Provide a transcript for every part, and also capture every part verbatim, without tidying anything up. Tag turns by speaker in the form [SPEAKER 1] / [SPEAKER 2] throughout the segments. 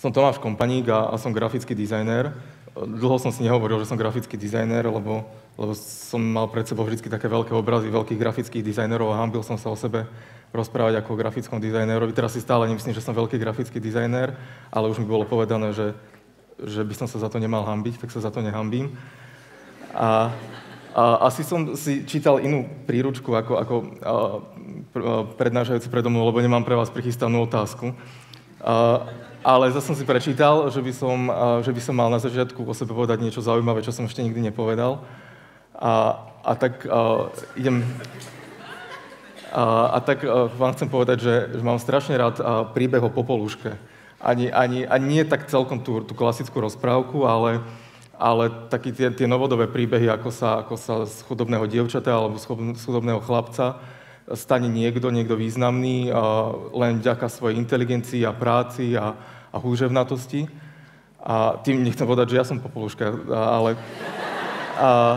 [SPEAKER 1] Som Tomáš Kompaník a, a som grafický dizajner. Dlho som si nehovoril, že som grafický dizajner, lebo, lebo som mal pred sebou vždy také veľké obrazy veľkých grafických dizajnerov a hanbil som sa o sebe rozprávať ako o grafickom dizajnerovi. Teraz si stále nemyslím, že som veľký grafický dizajner, ale už mi bolo povedané, že, že by som sa za to nemal hanbiť, tak sa za to nehambím. A, a asi som si čítal inú príručku ako, ako a, prednášajúci predo mnou, lebo nemám pre vás prichystanú otázku. A, ale zase som si prečítal, že by som, a, že by som mal na začiatku o sebe povedať niečo zaujímavé, čo som ešte nikdy nepovedal. A, a tak a, idem... A, a tak a, vám chcem povedať, že, že mám strašne rád a, príbeh o Popoluške. Ani, ani, ani nie tak celkom tú, tú klasickú rozprávku, ale, ale taký tie, tie novodobé príbehy, ako sa, ako sa z chudobného dievčata alebo z chudobného chlapca stane niekto, niekto významný a, len vďaka svojej inteligencii a práci a, a húževnatosti. A tým nechcem povedať, že ja som Popoluška, ale... A,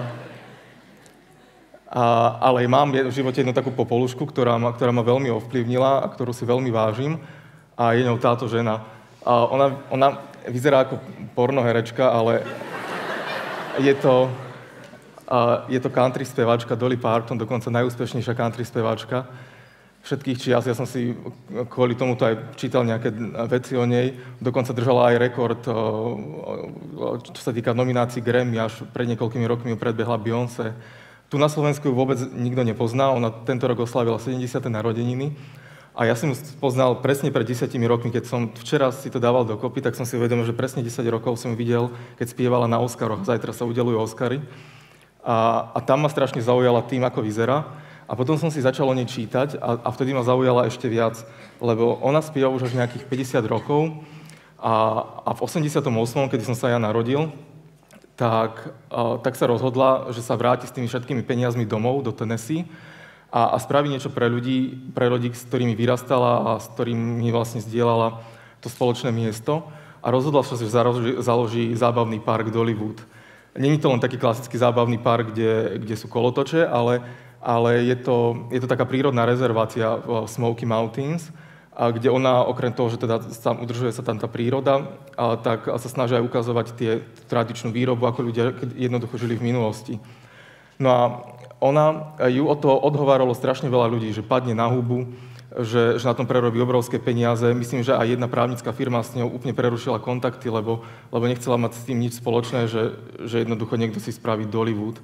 [SPEAKER 1] A, ale mám v živote jednu takú Popolušku, ktorá ma, ktorá ma veľmi ovplyvnila a ktorú si veľmi vážim. A je ňou táto žena. A ona, ona vyzerá ako pornoherečka, ale je to, a je to country speváčka Dolly Parton, dokonca najúspešnejšia country speváčka všetkých čias. Ja som si kvôli tomuto aj čítal nejaké veci o nej. Dokonca držala aj rekord, čo sa týka nominácií Grammy. Až pred niekoľkými rokmi ju predbehla Beyoncé. Tu na Slovensku ju vôbec nikto nepozná, ona tento rok oslávila sedemdesiate narodeniny a ja som ju poznal presne pred desiatimi rokmi, keď som včera si to dával dokopy, tak som si uvedomil, že presne desať rokov som ju videl, keď spievala na Oscaroch, zajtra sa udeľujú Oscary a, a tam ma strašne zaujala tým, ako vyzerá a potom som si začal o nej čítať a, a vtedy ma zaujala ešte viac, lebo ona spieva už až nejakých päťdesiat rokov a, a v osemdesiatom ôsmom, kedy som sa ja narodil, Tak, uh, tak sa rozhodla, že sa vráti s tými všetkými peniazmi domov do Tennessee a, a spraví niečo pre ľudí, pre ľudí, s ktorými vyrastala a s ktorými vlastne zdieľala to spoločné miesto a rozhodla sa, že založí, založí zábavný park Dollywood. Není to len taký klasický zábavný park, kde, kde sú kolotoče, ale, ale je, to, je to taká prírodná rezervácia v Smoky Mountains, a kde ona, okrem toho, že teda sa, udržuje sa tam tá príroda, a tak a sa snažia aj ukazovať tie tradičnú výrobu, ako ľudia jednoducho žili v minulosti. No a ona, ju od toho odhováralo strašne veľa ľudí, že padne na hubu, že, že na tom prerobí obrovské peniaze. Myslím, že aj jedna právnická firma s ňou úplne prerušila kontakty, lebo, lebo nechcela mať s tým nič spoločné, že, že jednoducho niekto si spraví Dollywood.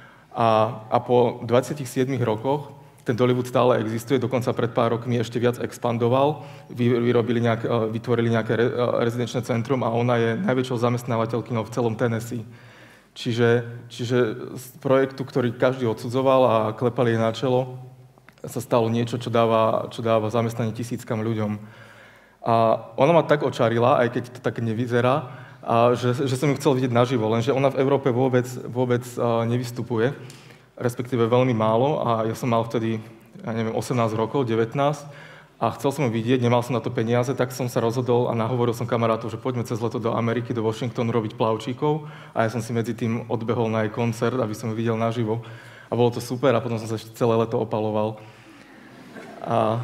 [SPEAKER 1] A, a po dvadsiatich siedmich rokoch ten Dollywood stále existuje, dokonca pred pár rokmi ešte viac expandoval, vyrobili nejak, vytvorili nejaké rezidenčné centrum a ona je najväčšou zamestnávateľkynou v celom Tennessee. Čiže, čiže z projektu, ktorý každý odsudzoval a klepali jej na čelo, sa stalo niečo, čo dáva, čo dáva zamestnanie tisíckam ľuďom. A ona ma tak očarila, aj keď to tak nevyzerá, a že, že som ju chcel vidieť naživo, lenže ona v Európe vôbec, vôbec nevystupuje, respektíve veľmi málo a ja som mal vtedy, ja neviem, osemnásť rokov, devätnásť a chcel som ju vidieť, nemal som na to peniaze, tak som sa rozhodol a nahovoril som kamarátov, že poďme cez leto do Ameriky, do Washingtonu robiť plavčíkov a ja som si medzi tým odbehol na jej koncert, aby som ju videl naživo a bolo to super a potom som sa ešte celé leto opaloval. A,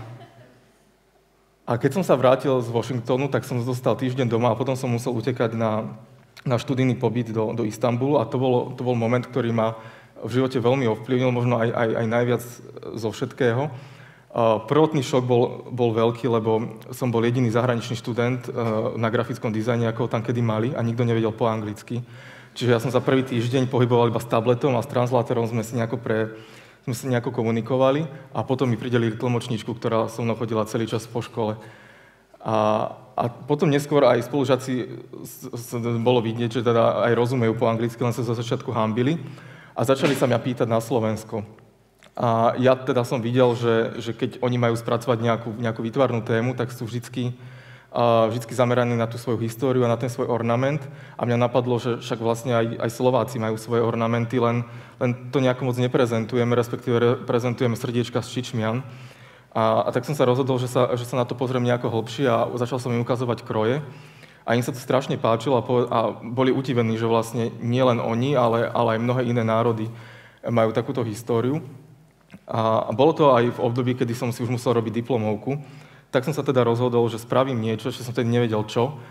[SPEAKER 1] a keď som sa vrátil z Washingtonu, tak som zostal týždeň doma a potom som musel utekať na, na študijný pobyt do, do Istanbulu a to, bolo, to bol moment, ktorý ma v živote veľmi ovplyvnil, možno aj, aj, aj najviac zo všetkého. Uh, prvotný šok bol, bol veľký, lebo som bol jediný zahraničný študent uh, na grafickom dizajne, ako ho tam kedy mali a nikto nevedel po anglicky. Čiže ja som za prvý týždeň pohyboval iba s tabletom a s translátorom sme si nejako, pre, sme si nejako komunikovali a potom mi pridelili tlmočníčku, ktorá so mnou chodila celý čas po škole. A, a potom neskôr aj spolužiaci s, s, bolo vidieť, že teda aj rozumejú po anglicky, len sa zo začiatku hanbili. A začali sa mňa pýtať na Slovensko. A ja teda som videl, že, že keď oni majú spracovať nejakú, nejakú výtvarnú tému, tak sú vždycky, uh, vždycky zameraní na tú svoju históriu a na ten svoj ornament. A mňa napadlo, že však vlastne aj, aj Slováci majú svoje ornamenty, len, len to nejako moc neprezentujeme, respektíve prezentujeme srdiečka z čičmian. A, a tak som sa rozhodol, že sa, že sa na to pozriem nejako hlbšie a začal som im ukazovať kroje. A im sa to strašne páčilo a, po, a boli udivení, že vlastne nie len oni, ale, ale aj mnohé iné národy majú takúto históriu. A, a bolo to aj v období, kedy som si už musel robiť diplomovku. Tak som sa teda rozhodol, že spravím niečo, čo som tedy nevedel čo.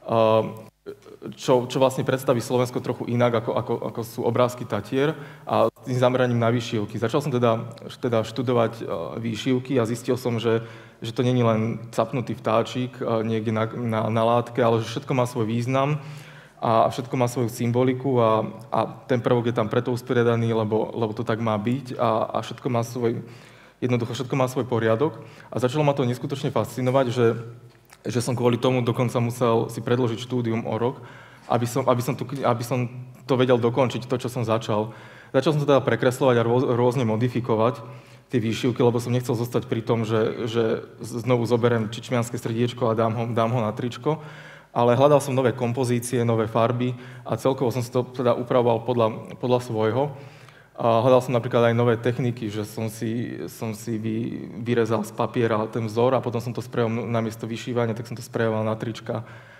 [SPEAKER 1] čo, čo vlastne predstaví Slovensko trochu inak, ako, ako, ako sú obrázky Tatier a s tým zameraním na výšivky. Začal som teda, teda študovať výšivky a zistil som, že, že to nie je len capnutý vtáčik niekde na, na, na látke, ale že všetko má svoj význam a všetko má svoju symboliku a, a ten prvok je tam preto usporiadaný, lebo, lebo to tak má byť a, a všetko má svoj, jednoducho všetko má svoj poriadok. A začalo ma to neskutočne fascinovať, že že som kvôli tomu dokonca musel si predložiť štúdium o rok, aby som, aby som, tu, aby som to vedel dokončiť, to, čo som začal. Začal som to teda prekresľovať a rôz, rôzne modifikovať tie výšivky, lebo som nechcel zostať pri tom, že, že znovu zoberiem čičmianske srdiečko a dám ho, dám ho na tričko, ale hľadal som nové kompozície, nové farby a celkovo som si to teda upravoval podľa, podľa svojho. A hľadal som napríklad aj nové techniky, že som si, som si vy, vyrezal z papiera ten vzor a potom som to sprejal namiesto vyšívania, tak som to sprejoval na trička.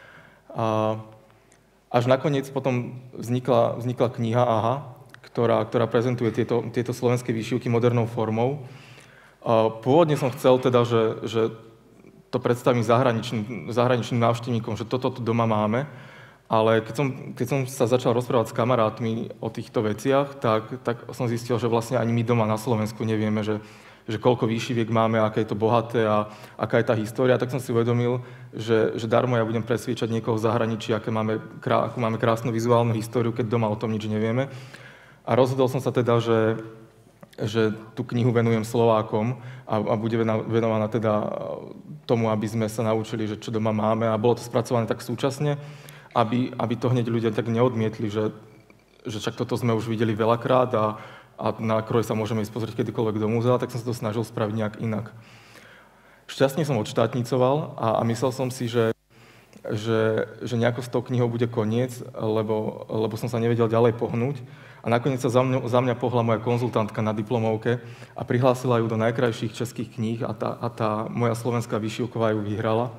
[SPEAKER 1] A až nakoniec potom vznikla, vznikla kniha Aha, ktorá, ktorá prezentuje tieto, tieto slovenské výšivky modernou formou. A pôvodne som chcel teda, že, že to predstavím zahraničným, zahraničným návštevníkom, že toto tu doma máme. Ale keď som, keď som sa začal rozprávať s kamarátmi o týchto veciach, tak, tak som zistil, že vlastne ani my doma na Slovensku nevieme, že, že koľko výšiviek máme, aké je to bohaté a aká je tá história. Tak som si uvedomil, že, že darmo ja budem presviečať niekoho v zahraničí, aké máme, krá, akú máme krásnu vizuálnu históriu, keď doma o tom nič nevieme. A rozhodol som sa teda, že, že tú knihu venujem Slovákom a, a bude venovaná teda tomu, aby sme sa naučili, že čo doma máme. A bolo to spracované tak súčasne, Aby, aby to hneď ľudia tak neodmietli, že, že však toto sme už videli veľakrát a, a na kroj sa môžeme ísť pozrieť kedykoľvek do múzea, tak som sa to snažil spraviť nejak inak. Šťastne som odštátnicoval a, a myslel som si, že, že, že nejako s tou knihou bude koniec, lebo, lebo som sa nevedel ďalej pohnúť. A nakoniec sa za mňa, za mňa pohla moja konzultantka na diplomovke a prihlásila ju do najkrajších českých kníh a tá, a tá moja slovenská výšivková ju vyhrala.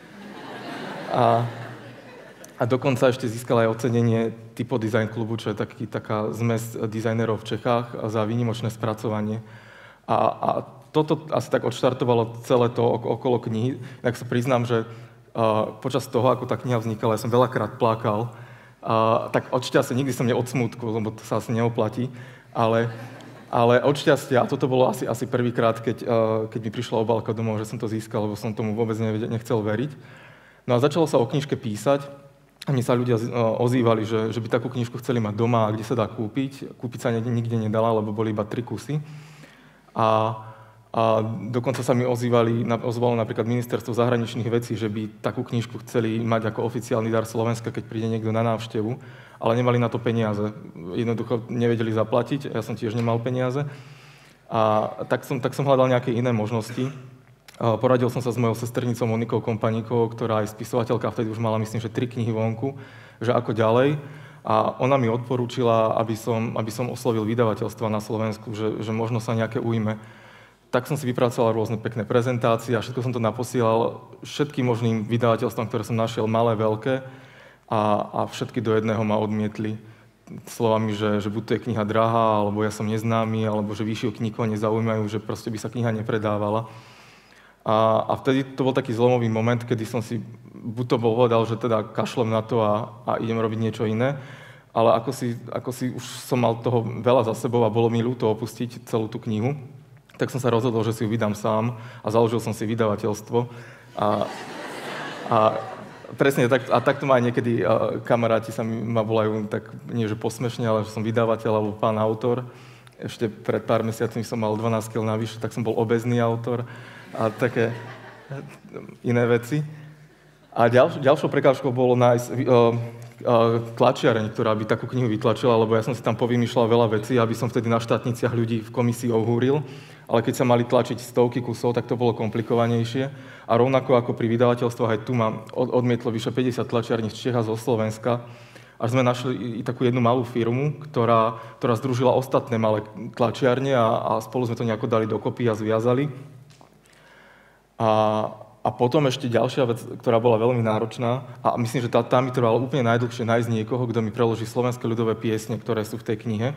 [SPEAKER 1] A A dokonca ešte získala aj ocenenie Typo Design klubu, čo je taký, taká zmes dizajnerov v Čechách za výnimočné spracovanie. A, a toto asi tak odštartovalo celé to okolo knihy. Tak sa priznám, že uh, počas toho, ako tá kniha vznikala, ja som veľakrát plakal. Uh, tak od šťastia, nikdy som nie od smútku, lebo to sa asi neoplatí, ale, ale od šťastia, a toto bolo asi, asi prvýkrát, keď, uh, keď mi prišla obálka domov, že som to získal, lebo som tomu vôbec nechcel veriť. No a začalo sa o knižke písať. A mne sa ľudia ozývali, že, že by takú knižku chceli mať doma a kde sa dá kúpiť. Kúpiť sa nikde nedala, lebo boli iba tri kusy. A, a dokonca sa mi ozývali, ozvalo napríklad ministerstvo zahraničných vecí, že by takú knižku chceli mať ako oficiálny dar Slovenska, keď príde niekto na návštevu, ale nemali na to peniaze. Jednoducho nevedeli zaplatiť, ja som tiež nemal peniaze. A tak som, tak som hľadal nejaké iné možnosti. Poradil som sa s mojou sesternicou Monikou Kompaníkovou, ktorá je spisovateľka, vtedy už mala, myslím, že tri knihy vonku, že ako ďalej. A ona mi odporúčila, aby som, aby som oslovil vydavateľstva na Slovensku, že, že možno sa nejaké ujme. Tak som si vypracoval rôzne pekné prezentácie a všetko som to naposielal všetkým možným vydavateľstvám, ktoré som našiel, malé, veľké. A, a všetky do jedného ma odmietli slovami, že, že buď to je kniha drahá, alebo ja som neznámy, alebo že výšivky nikoho nezaujímajú, že proste by sa kniha nepredávala. A, a vtedy to bol taký zlomový moment, kedy som si buď to bol povedal, že teda kašlem na to a, a idem robiť niečo iné, ale ako si, ako si už som mal toho veľa za sebou a bolo mi ľúto opustiť celú tú knihu, tak som sa rozhodol, že si ju vydám sám a založil som si vydavateľstvo. A, a presne, tak, a takto ma aj niekedy a, kamaráti sa mi, ma volajú tak nie že posmešne, ale že som vydavateľ alebo pán autor. Ešte pred pár mesiacmi som mal dvanásť kilogramov navyše, tak som bol obézny autor a také iné veci. A ďalš, ďalšou prekážkou bolo nájsť uh, uh, tlačiareň, ktorá by takú knihu vytlačila, lebo ja som si tam povymýšľal veľa vecí, aby som vtedy na štátniciach ľudí v komisii ohúril, ale keď sa mali tlačiť stovky kusov, tak to bolo komplikovanejšie. A rovnako ako pri vydavateľstvách, aj tu ma odmietlo vyše päťdesiat tlačiarní z Čech a zo Slovenska, až sme našli i takú jednu malú firmu, ktorá, ktorá združila ostatné malé tlačiarne a, a spolu sme to nejako dali dokopy a zviazali. A, a potom ešte ďalšia vec, ktorá bola veľmi náročná, a myslím, že tá, tá mi trvala úplne najdlhšie nájsť niekoho, kto mi preloží slovenské ľudové piesne, ktoré sú v tej knihe.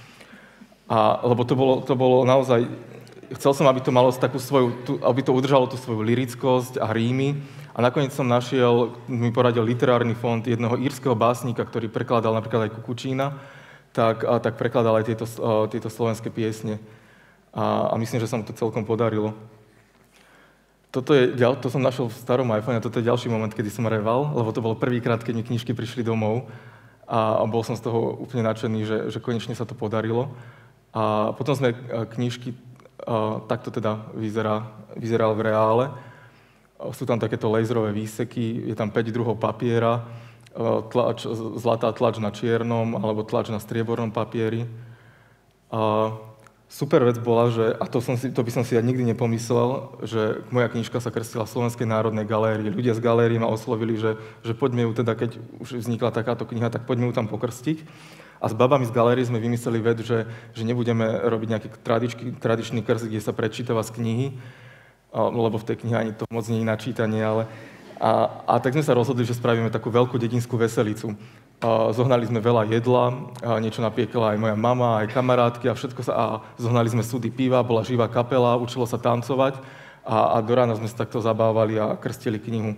[SPEAKER 1] A, lebo to bolo, to bolo naozaj... Chcel som, aby to malo takú svoju, aby to udržalo tú svoju lyrickosť a rímy, A nakoniec som našiel, mi poradil literárny fond jedného írskeho básnika, ktorý prekladal napríklad aj Kukučína, tak, a, tak prekladal aj tieto, a, tieto slovenské piesne. A, a myslím, že sa mu to celkom podarilo. Toto je, to som našiel v starom iPhone a toto je ďalší moment, kedy som reval, lebo to bol prvýkrát, keď mi knižky prišli domov a, a bol som z toho úplne nadšený, že, že konečne sa to podarilo. A potom sme knižky, a, takto teda vyzerá, vyzeral v reále. Sú tam takéto laserové výseky, je tam päť druhov papiera, tlač, zlatá tlač na čiernom alebo tlač na striebornom papieri. A super vec bola, že, a to, som si, to by som si ja nikdy nepomyslel, že moja knižka sa krstila v Slovenskej národnej galérii. Ľudia z galérii ma oslovili, že, že poďme ju teda, keď už vznikla takáto kniha, tak poďme ju tam pokrstiť. A s babami z galérii sme vymysleli vec, že, že nebudeme robiť nejaký tradičný, tradičný krst, kde sa prečítava z knihy, lebo v tej knihe ani to moc nie je načítanie, ale... A, a tak sme sa rozhodli, že spravíme takú veľkú dedinskú veselicu. A zohnali sme veľa jedla, a niečo napiekala aj moja mama, aj kamarátky a všetko sa... A zohnali sme súdy piva, bola živá kapela, učilo sa tancovať a, a do rána sme sa takto zabávali a krstili knihu.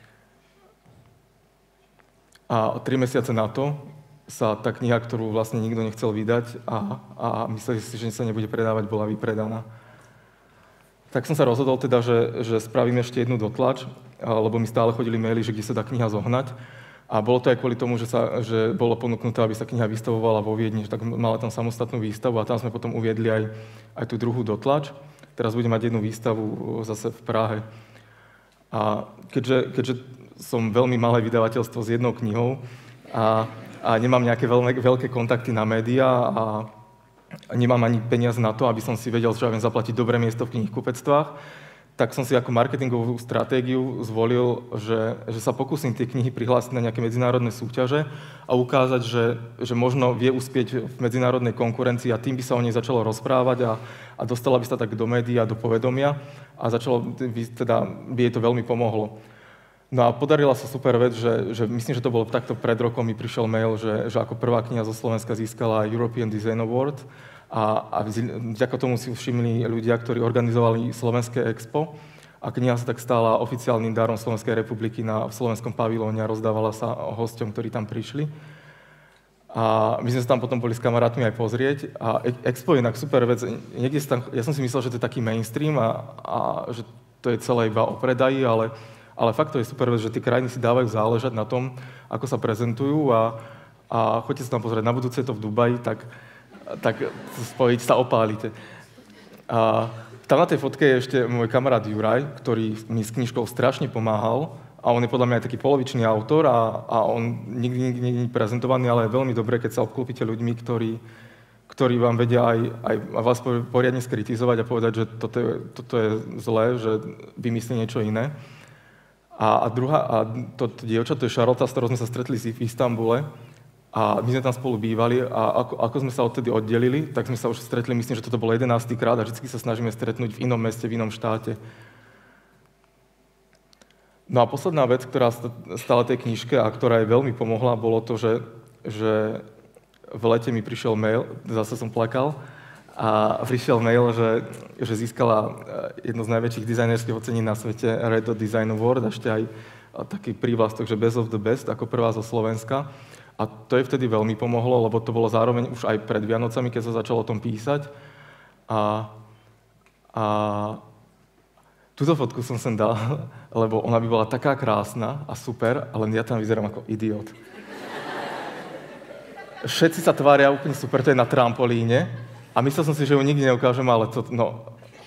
[SPEAKER 1] A tri mesiace na to sa tá kniha, ktorú vlastne nikto nechcel vydať a, a mysleli si, že sa nebude predávať, bola vypredaná. Tak som sa rozhodol teda, že, že spravím ešte jednu dotlač, lebo mi stále chodili maily, že kde sa dá kniha zohnať. A bolo to aj kvôli tomu, že, sa, že bolo ponúknuté, aby sa kniha vystavovala vo Viedni, že tak mala tam samostatnú výstavu a tam sme potom uviedli aj, aj tú druhú dotlač. Teraz budem mať jednu výstavu zase v Prahe. A keďže, keďže som veľmi malé vydavateľstvo s jednou knihou a, a nemám nejaké veľmi, veľké kontakty na médiá a nemám ani peniaze na to, aby som si vedel, že ja viem zaplatiť dobré miesto v knihkupectvách, tak som si ako marketingovú stratégiu zvolil, že, že sa pokúsim tie knihy prihlásiť na nejaké medzinárodné súťaže a ukázať, že, že možno vie uspieť v medzinárodnej konkurencii a tým by sa o nej začalo rozprávať a, a dostala by sa tak do médií a do povedomia a začalo, teda by jej to veľmi pomohlo. No a podarila sa super vec, že, že myslím, že to bolo takto pred rokom, mi prišiel mail, že, že ako prvá kniha zo Slovenska získala European Design Award a, a vďaka tomu si všimli ľudia, ktorí organizovali Slovenské expo a kniha sa tak stala oficiálnym darom Slovenskej republiky na, v slovenskom pavilóne a rozdávala sa hosťom, ktorí tam prišli. A my sme sa tam potom boli s kamarátmi aj pozrieť a expo je inak super vec. Niekde tam, ja som si myslel, že to je taký mainstream a, a že to je celé iba o predaji, ale Ale fakt to je super vec, že tie krajiny si dávajú záležať na tom, ako sa prezentujú a, a choďte sa tam pozrieť. Na budúce je to v Dubaji, tak, tak spojiť sa opálite. A tam na tej fotke je ešte môj kamarát Juraj, ktorý mi s knižkou strašne pomáhal a on je podľa mňa aj taký polovičný autor a, a on nikdy, nikdy, nikdy nie je prezentovaný, ale je veľmi dobré, keď sa obklúpite ľuďmi, ktorí, ktorí vám vedia aj, aj vás poriadne skritizovať a povedať, že toto je, toto je zlé, že vymyslí niečo iné. A, a druhá, a to, to dievča, to je Charlotte, s ktorou sme sa stretli v Istanbule a my sme tam spolu bývali a ako, ako sme sa odtedy oddelili, tak sme sa už stretli, myslím, že toto bolo jedenásty krát a vždy sa snažíme stretnúť v inom meste, v inom štáte. No a posledná vec, ktorá stala tej knižke a ktorá jej veľmi pomohla, bolo to, že, že v lete mi prišiel mail, zase som plakal, a prišiel mail, že, že získala jedno z najväčších dizajnerských ocení na svete, Red Dot Design Award, a ešte aj taký prívlastok, že Best of the Best, ako prvá zo Slovenska. A to jej vtedy veľmi pomohlo, lebo to bolo zároveň už aj pred Vianocami, keď sa začalo o tom písať. A, a túto fotku som sem dal, lebo ona by bola taká krásna a super, ale ja tam vyzerám ako idiot. Všetci sa tvária úplne super, to je na trampolíne. A myslel som si, že ju nikdy neukážem, ale to, no...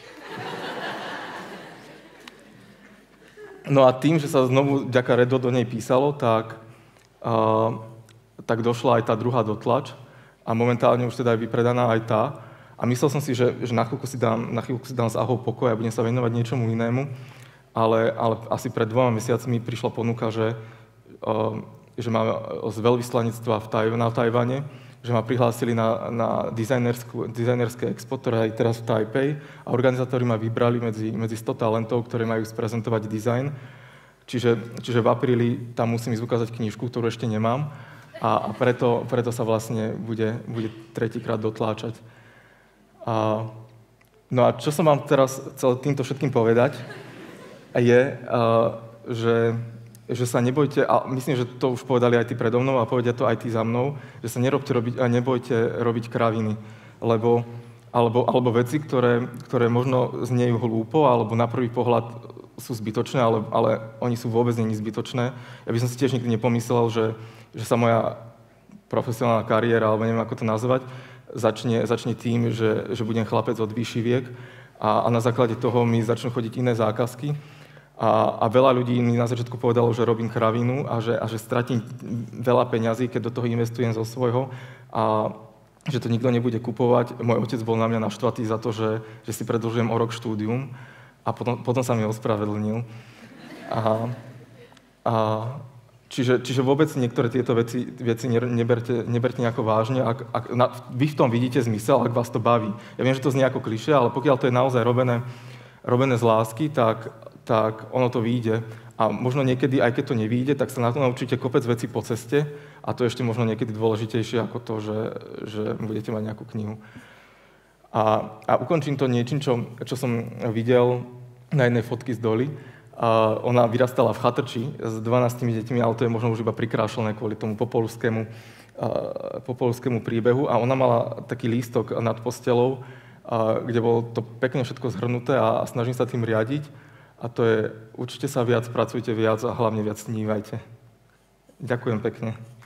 [SPEAKER 1] No a tým, že sa znovu vďaka Red Dot do nej písalo, tak, uh, tak došla aj tá druhá dotlač a momentálne už teda je vypredaná aj tá. A myslel som si, že, že na chvíľku si dám, na chvíľku si dám z ahov pokoj a budem sa venovať niečomu inému, ale, ale asi pred dvoma mesiacmi prišla ponuka, že, uh, že máme z veľvyslanectva v Taj- na Tajvane, že ma prihlásili na, na dizajnerské expo, ktoré je teraz v Taipei a organizátori ma vybrali medzi, medzi sto talentov, ktoré majú sprezentovať dizajn. Čiže, čiže v apríli tam musím ísť ukázať knižku, ktorú ešte nemám a, a preto, preto sa vlastne bude, bude tretíkrát dotláčať. A, no a čo som vám teraz chcel týmto všetkým povedať, je, a, že, že sa nebojte, a myslím, že to už povedali aj tí predo mnou a povedia to aj tí za mnou, že sa nerobte robiť, a nebojte robiť kraviny, lebo, alebo, alebo veci, ktoré, ktoré možno znejú hlúpo, alebo na prvý pohľad sú zbytočné, ale, ale oni sú vôbec není zbytočné. Ja by som si tiež nikdy nepomyslel, že, že sa moja profesionálna kariéra, alebo neviem, ako to nazvať, začne, začne tým, že, že budem chlapec od vyšší viek a, a na základe toho mi začnú chodiť iné zákazky. A, a veľa ľudí mi na začiatku povedalo, že robím kravinu a že, a že stratím veľa peňazí, keď do toho investujem zo svojho a že to nikto nebude kupovať. Môj otec bol na mňa naštvatý za to, že, že si predĺžujem o rok štúdium a potom, potom sa mi ospravedlnil. A, a čiže, čiže vôbec niektoré tieto veci, veci neberte, neberte nejako vážne. Ak, ak na, vy v tom vidíte zmysel, ak vás to baví. Ja viem, že to znie ako klišé, ale pokiaľ to je naozaj robené, robené z lásky, tak tak ono to vyjde. A možno niekedy, aj keď to nevyjde, tak sa na to naučíte kopec vecí po ceste a to je ešte možno niekedy dôležitejšie ako to, že, že budete mať nejakú knihu. A, a ukončím to niečím, čo, čo som videl na jednej fotky z Doli. A ona vyrastala v chatrči s dvanástimi deťmi, ale to je možno už iba prikrášlené kvôli tomu popolskému, popolskému príbehu. A ona mala taký lístok nad postelou, kde bolo to pekne všetko zhrnuté a snažím sa tým riadiť. A to je, určite sa viac, pracujte viac a hlavne viac snívajte. Ďakujem pekne.